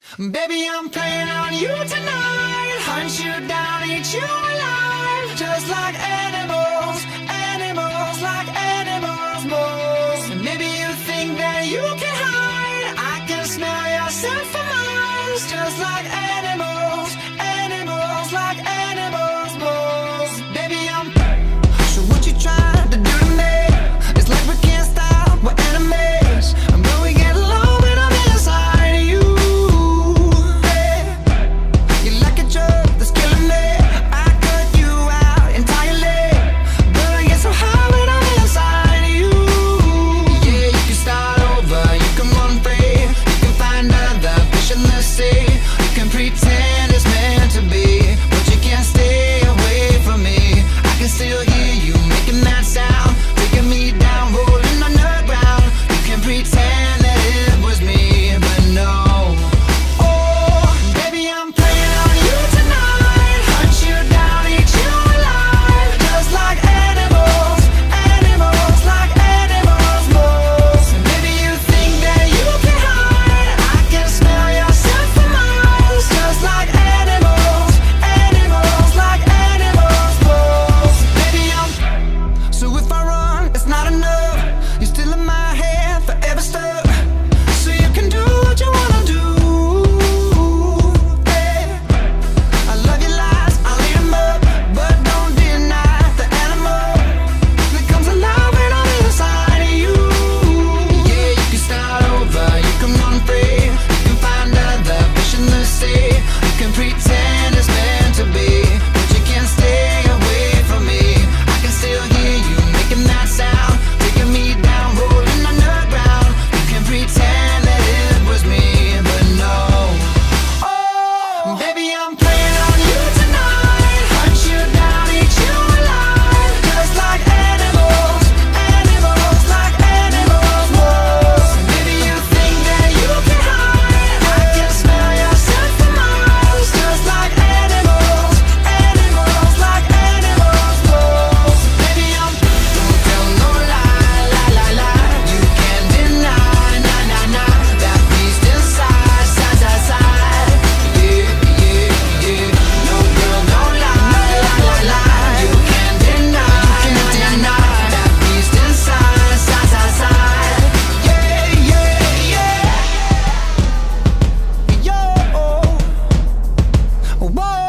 Baby, I'm playing on you tonight. Hunt you down, eat you alive. Just like animals, animals, like animals, moles. And maybe you think that you can hide. I can smell your scent for miles. Just like animals, animals, like animals, moles. Baby, I'm so what you trying to do to me? It's like we can't stop, we're enemies. And when we get along, when I'm inside of you. Pretend it's meant to be, but you can't stay away from me. I can still hear you making that sound, taking me down, rolling on the ground. You can pretend that it was me, but no. Oh, baby, I'm playing on you tonight. Hunt you down, eat you alive. Just like animals, animals, like animals, moles. Maybe you think that you can hide. I can smell your scent from miles. Just like animals, animals, like animals, moles. Baby, I'm so if I run, it's not enough. You're still in my head, forever stuck. So you can do what you wanna do. Hey, I love your lies, I'll eat them up, but don't deny the animal that comes alive when I'm inside of you. Yeah, you can start over, you can run free, you can find other fish in the sea. You can pretend it's meant to be, but you can't stay away from me. I can still hear you making that sound, taking me down, rolling on the ground. You can pretend that it was me, but no. Oh, baby, I'm playing on you tonight. Hunt you down, eat you alive. Just like animals, animals, like animals, moles. Maybe you think that you can hide. I can smell your scent for miles. Just like animals, animals, like animals, moles. Baby, I'm don't tell no lie, lie, lie, lie. You can't deny, nah, nah, nah. That beast inside, side, side, side. Yeah, yeah, yeah. No girl, no lie, lie, lie, lie. You can't deny, nah, nah, nah. That beast inside, side, side, side. Yeah, yeah, yeah. Yo, whoa,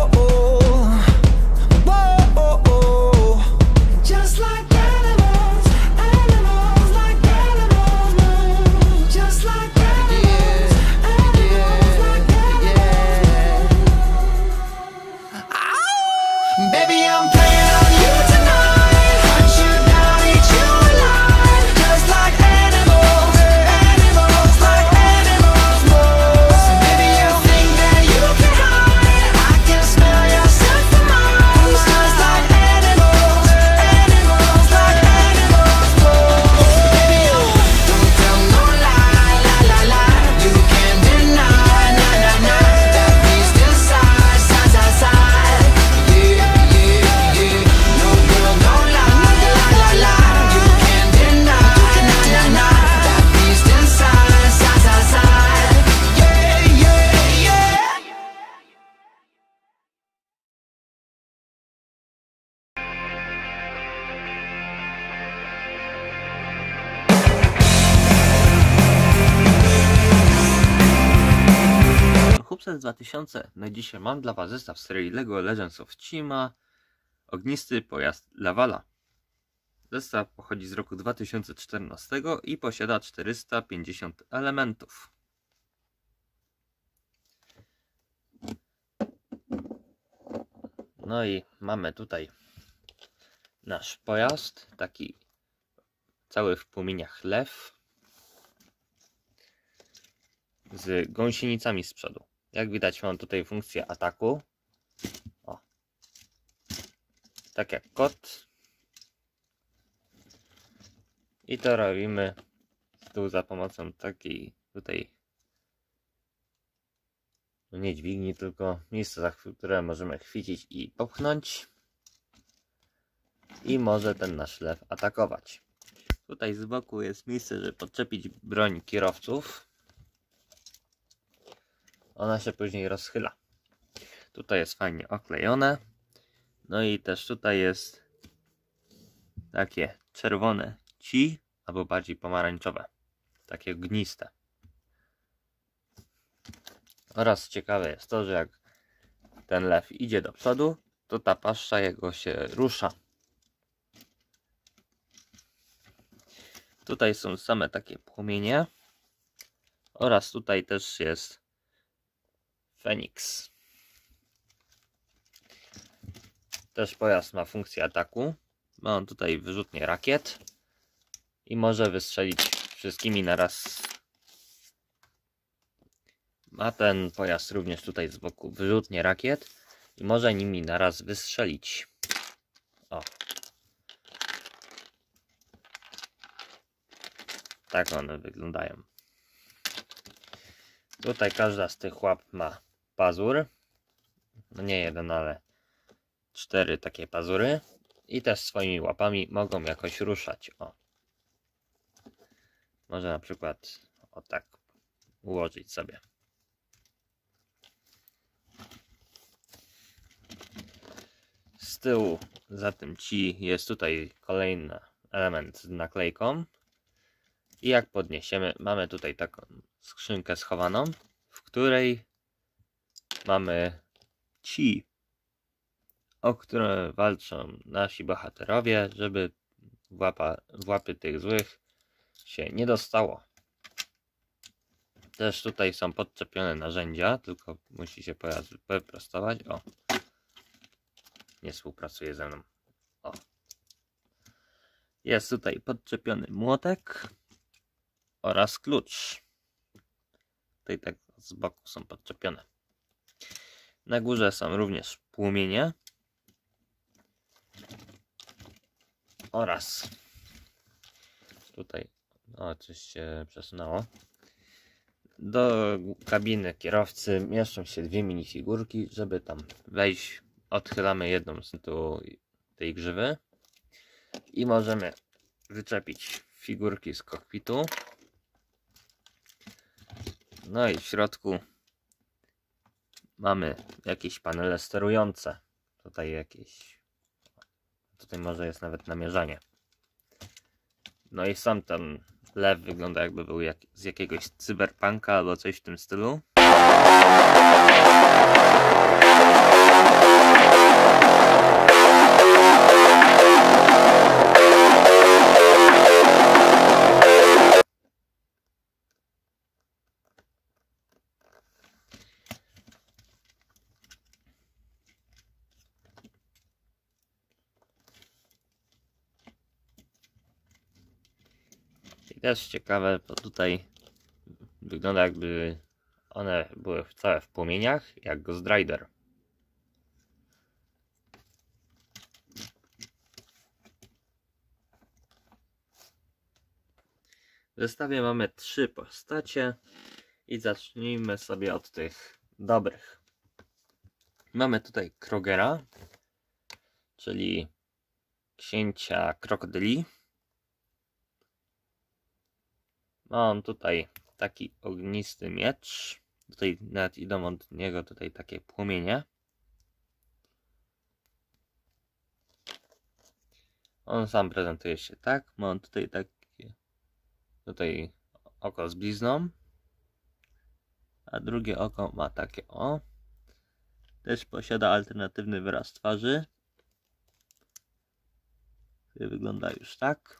whoa. Just like animals, animals, like animals, move. Just like animals, animals, like animals. Baby, I'm playing on you tonight. Hunt you down, eat you alive. Just like animals, animals, like animals, moles. Maybe you think that you can hide. I can smell your scent for miles. Just like animals, animals, like animals, moles. Baby, don't tell no lie, lie, lie, lie. You can't deny, nah, nah, nah. That beast inside, side, side, side. Yeah, yeah, yeah. No girl, no lie, lie, lie, lie. You can't deny, nah, nah, nah. That beast inside, side, side, side. Yeah, yeah, yeah. Hubset 2000. No i dzisiaj mam dla Was zestaw serii LEGO Legends of Tsushima Ognisty pojazd Lavala. Zestaw pochodzi z roku 2014 i posiada 450 elementów. No i mamy tutaj nasz pojazd, taki cały w płomieniach lew z gąsienicami z przodu. Jak widać, mam tutaj funkcję ataku. O. Tak jak kot. I to robimy tu za pomocą takiej tutaj, no nie dźwigni, tylko miejsca, za które możemy chwycić i popchnąć. I może ten nasz lew atakować. Tutaj z boku jest miejsce, żeby podczepić broń kierowców. ona się później rozchyla. Tutaj jest fajnie oklejone. No i też tutaj jest takie czerwone ci, albo bardziej pomarańczowe. Takie ogniste. Oraz ciekawe jest to, że jak ten lew idzie do przodu, to ta paszcza jego się rusza. Tutaj są same takie płomienie. Oraz tutaj też jest Feniks. Też pojazd ma funkcję ataku. Ma on tutaj wyrzutnię rakiet. I może wystrzelić wszystkimi naraz. Ma ten pojazd również tutaj z boku wyrzutnię rakiet. I może nimi naraz wystrzelić. O. Tak one wyglądają. Tutaj każda z tych łap ma pazur. No nie jeden, ale 4 takie pazury. I też swoimi łapami mogą jakoś ruszać. O. Może na przykład o tak ułożyć sobie. Z tyłu za tym ci jest tutaj kolejny element z naklejką. I jak podniesiemy, mamy tutaj taką skrzynkę schowaną, w której mamy ci, o które walczą nasi bohaterowie, żeby w łapy tych złych się nie dostało. Też tutaj są podczepione narzędzia, tylko musi się pojazd wyprostować. O, nie współpracuje ze mną. O. Jest tutaj podczepiony młotek oraz klucz. Tutaj tak z boku są podczepione. Na górze są również płomienie oraz tutaj coś się przesunęło. Do kabiny kierowcy mieszczą się 2 minifigurki. Żeby tam wejść, odchylamy jedną z tej grzywy i możemy wyczepić figurki z kokpitu. No i w środku mamy jakieś panele sterujące. Tutaj może jest nawet namierzanie. No i sam ten lew wygląda, jakby był z jakiegoś cyberpunka albo coś w tym stylu. I też ciekawe, bo tutaj wygląda, jakby one były całe w płomieniach, jak Ghost Rider. W zestawie mamy 3 postacie i zacznijmy sobie od tych dobrych. Mamy tutaj Krogera, czyli księcia krokodyli. Ma on tutaj taki ognisty miecz. Tutaj nawet idą od niego tutaj takie płomienie. On sam prezentuje się tak. Ma on tutaj takie oko z blizną. A drugie oko ma takie o. Też posiada alternatywny wyraz twarzy, który wygląda już tak.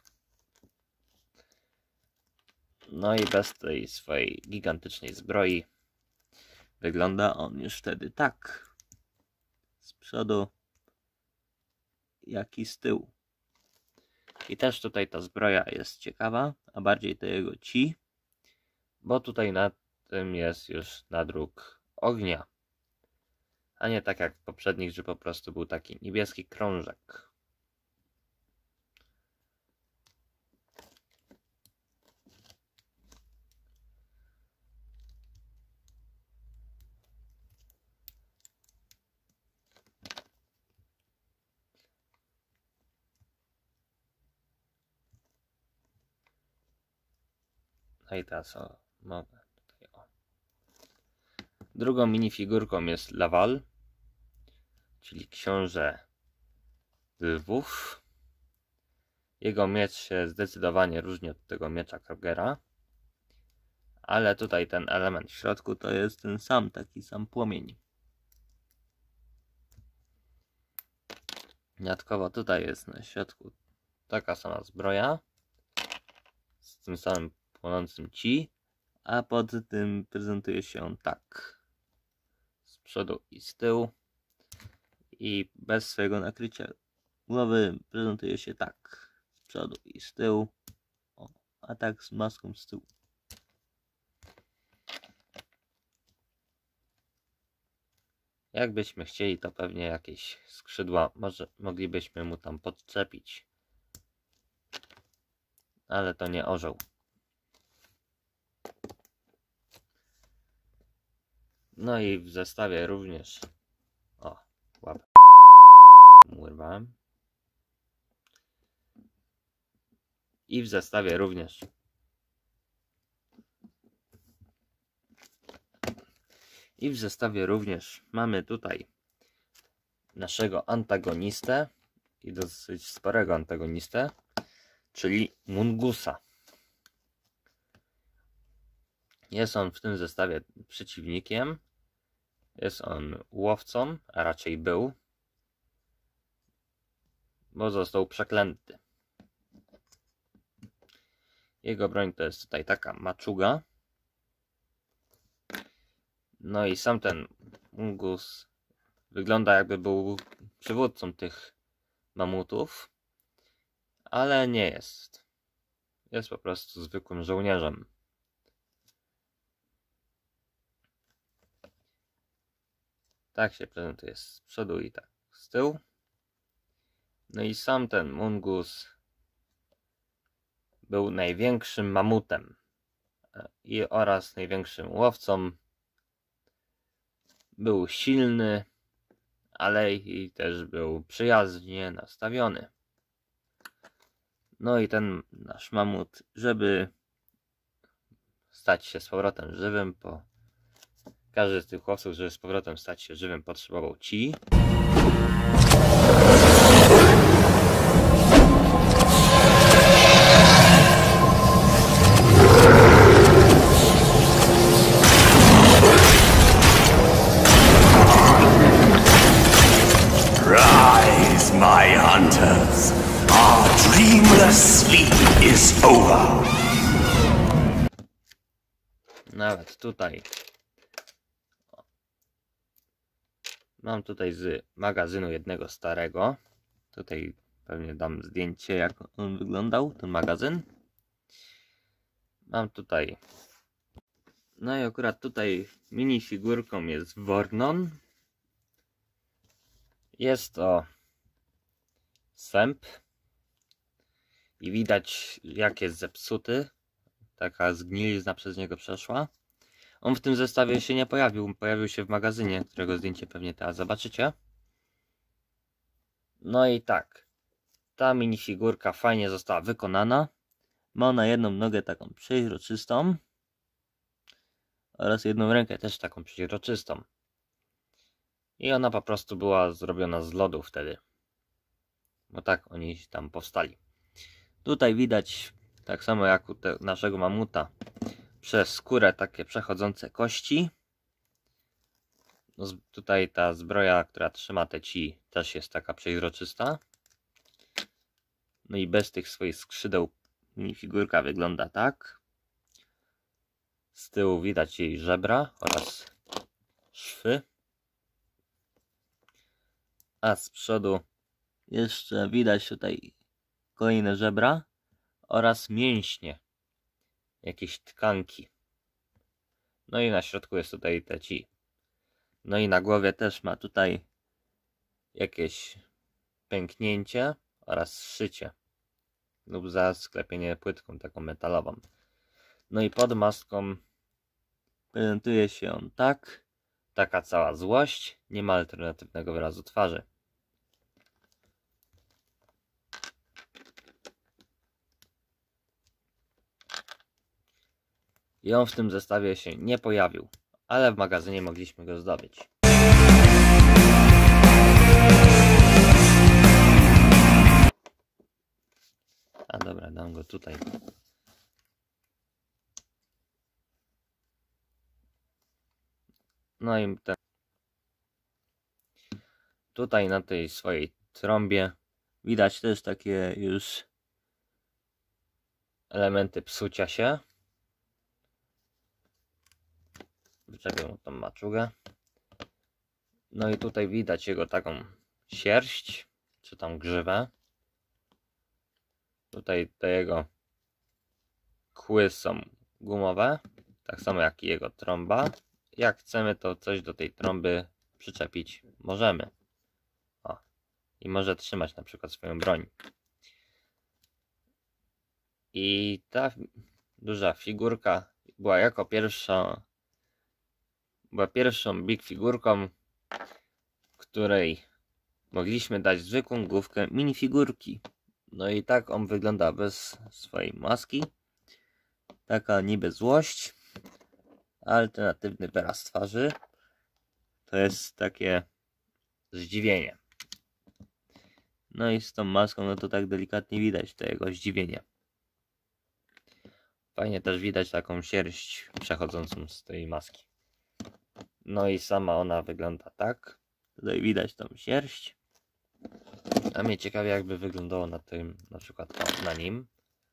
No i bez tej swojej gigantycznej zbroi wygląda on już wtedy tak. Z przodu, jak i z tyłu. I też tutaj ta zbroja jest ciekawa, a bardziej to jego ci, bo tutaj na tym jest już nadruk ognia. A nie tak jak w poprzednich, że po prostu był taki niebieski krążek. No i teraz mogę tutaj Drugą minifigurką jest Laval, czyli książę lwów. Jego miecz się zdecydowanie różni od tego miecza Krogera, ale tutaj ten element w środku to jest ten sam, taki sam płomień. Dodatkowo tutaj jest na środku taka sama zbroja z tym samym płonącym ci, a pod tym prezentuje się on tak, z przodu i z tyłu, i bez swojego nakrycia głowy prezentuje się tak, z przodu i z tyłu, o, a tak z maską z tyłu. Jakbyśmy chcieli, to pewnie jakieś skrzydła moglibyśmy mu tam podczepić, ale to nie orzeł. No i w zestawie również, o, łapę urwałem. I w zestawie również mamy tutaj naszego antagonistę i dosyć sporego antagonistę, czyli Mungusa. Jest on w tym zestawie przeciwnikiem, jest on łowcą, a raczej był, bo został przeklęty. Jego broń to jest tutaj taka maczuga. No i sam ten Mungus wygląda, jakby był przywódcą tych mamutów, ale nie jest. Jest po prostu zwykłym żołnierzem. Tak się prezentuje z przodu i tak z tyłu. No i sam ten Mungus był największym mamutem oraz największym łowcą. Był silny, ale i też był przyjaźnie nastawiony. No i ten nasz mamut, żeby stać się z powrotem żywym, każdy z tych łowców, żeby z powrotem stać się żywym, potrzebował ci. Rise, my hunters. Our dreamless sleep is over. Nawet tutaj mam tutaj z magazynu jednego starego. Tutaj pewnie dam zdjęcie, jak on wyglądał, ten magazyn. Mam tutaj, no i akurat tutaj minifigurką jest Vornon. Jest to sęp i widać, jak jest zepsuty. Taka zgnilizna przez niego przeszła. On w tym zestawie się nie pojawił. Pojawił się w magazynie, którego zdjęcie pewnie teraz zobaczycie. No i tak. Ta minifigurka fajnie została wykonana. Ma ona jedną nogę taką przeźroczystą. Oraz jedną rękę też taką przeźroczystą. I ona po prostu była zrobiona z lodu wtedy. Bo tak oni tam powstali. Tutaj widać, tak samo jak u naszego mamuta, przez skórę takie przechodzące kości. No, tutaj ta zbroja, która trzyma te ci, też jest taka przeźroczysta. No i bez tych swoich skrzydeł minifigurka wygląda tak. Z tyłu widać jej żebra oraz szwy. A z przodu jeszcze widać tutaj kolejne żebra oraz mięśnie, jakieś tkanki. No i na środku jest tutaj te ci. No i na głowie też ma tutaj jakieś pęknięcie oraz zszycie lub zasklepienie płytką taką metalową. No i pod maską prezentuje się on tak. Taka cała złość, nie ma alternatywnego wyrazu twarzy. I on w tym zestawie się nie pojawił. ale w magazynie mogliśmy go zdobyć. A dobra, dam go tutaj. No i tutaj na tej swojej trąbie widać też takie już elementy psucia się. Wyczepię mu tą maczugę. No i tutaj widać jego taką sierść, czy tam grzywę. Tutaj te jego kły są gumowe, tak samo jak i jego trąba. Jak chcemy, to coś do tej trąby przyczepić możemy. O, i może trzymać na przykład swoją broń. I ta duża figurka była jako pierwszą big figurką, której mogliśmy dać zwykłą główkę minifigurki. No i tak on wygląda bez swojej maski. Taka niby złość. Alternatywny wyraz twarzy. To jest takie zdziwienie. No i z tą maską, no to tak delikatnie widać to jego zdziwienie. Fajnie też widać taką sierść przechodzącą z tej maski. No i sama ona wygląda tak. Tutaj widać tą sierść. A mnie ciekawie, jakby wyglądało na tym, na przykład na nim.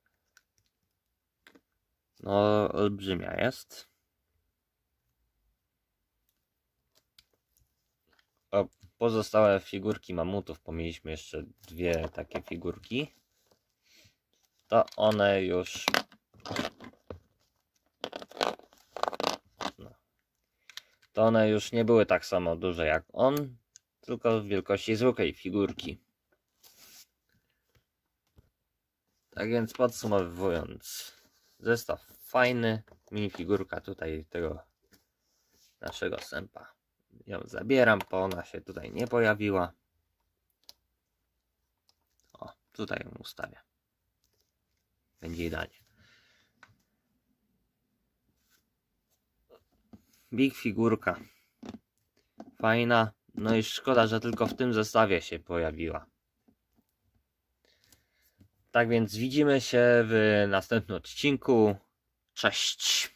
No, olbrzymia jest. A pozostałe figurki mamutów, bo mieliśmy jeszcze dwie takie figurki. To one już... To one już nie były tak samo duże jak on, tylko w wielkości zwykłej figurki. Tak więc podsumowując, zestaw fajny, minifigurka tutaj tego naszego sępa. Ją zabieram, bo ona się tutaj nie pojawiła. O, tutaj ją ustawię. Będzie idealnie. Big figurka. Fajna. No i szkoda, że tylko w tym zestawie się pojawiła. Tak więc widzimy się w następnym odcinku. Cześć!